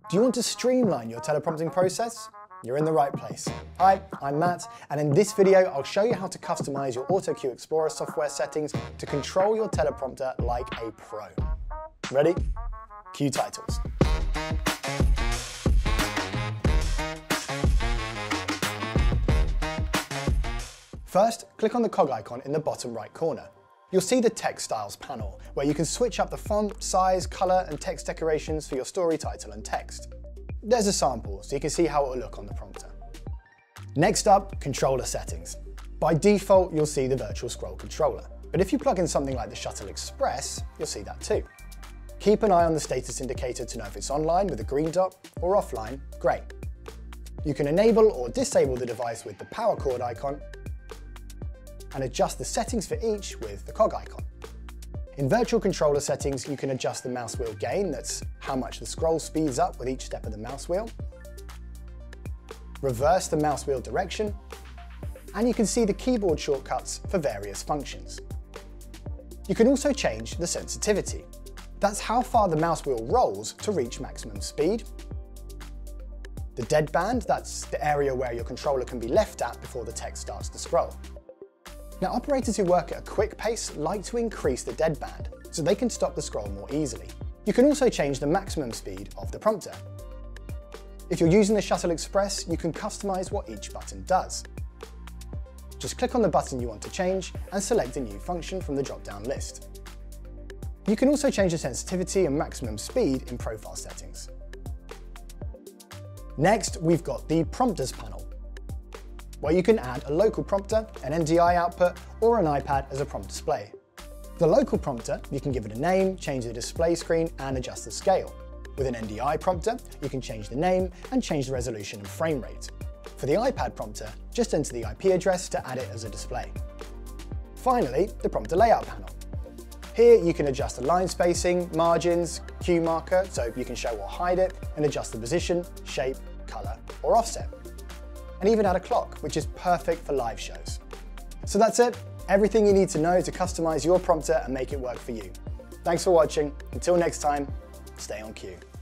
Do you want to streamline your teleprompting process? You're in the right place. Hi, I'm Matt, and in this video I'll show you how to customize your Autocue Explorer software settings to control your teleprompter like a pro. Ready? Cue titles. First, click on the cog icon in the bottom right corner. You'll see the text styles panel, where you can switch up the font, size, color, and text decorations for your story title and text. There's a sample, so you can see how it will look on the prompter. Next up, controller settings. By default, you'll see the virtual scroll controller, but if you plug in something like the Shuttle Express, you'll see that too. Keep an eye on the status indicator to know if it's online with a green dot or offline, grey. You can enable or disable the device with the power cord icon, and adjust the settings for each with the cog icon. In virtual controller settings, you can adjust the mouse wheel gain, that's how much the scroll speeds up with each step of the mouse wheel, reverse the mouse wheel direction, and you can see the keyboard shortcuts for various functions. You can also change the sensitivity. That's how far the mouse wheel rolls to reach maximum speed. The deadband, that's the area where your controller can be left at before the text starts to scroll. Now, operators who work at a quick pace like to increase the deadband so they can stop the scroll more easily. You can also change the maximum speed of the prompter. If you're using the Shuttle Express, you can customize what each button does. Just click on the button you want to change and select a new function from the drop-down list. You can also change the sensitivity and maximum speed in profile settings. Next, we've got the prompters panel, where you can add a local prompter, an NDI output, or an iPad as a prompt display. The local prompter, you can give it a name, change the display screen, and adjust the scale. With an NDI prompter, you can change the name and change the resolution and frame rate. For the iPad prompter, just enter the IP address to add it as a display. Finally, the prompter layout panel. Here you can adjust the line spacing, margins, cue marker, so you can show or hide it, and adjust the position, shape, color, or offset. And even add a clock, which is perfect for live shows. So that's it, everything you need to know to customize your prompter and make it work for you. Thanks for watching. Until next time, stay on cue.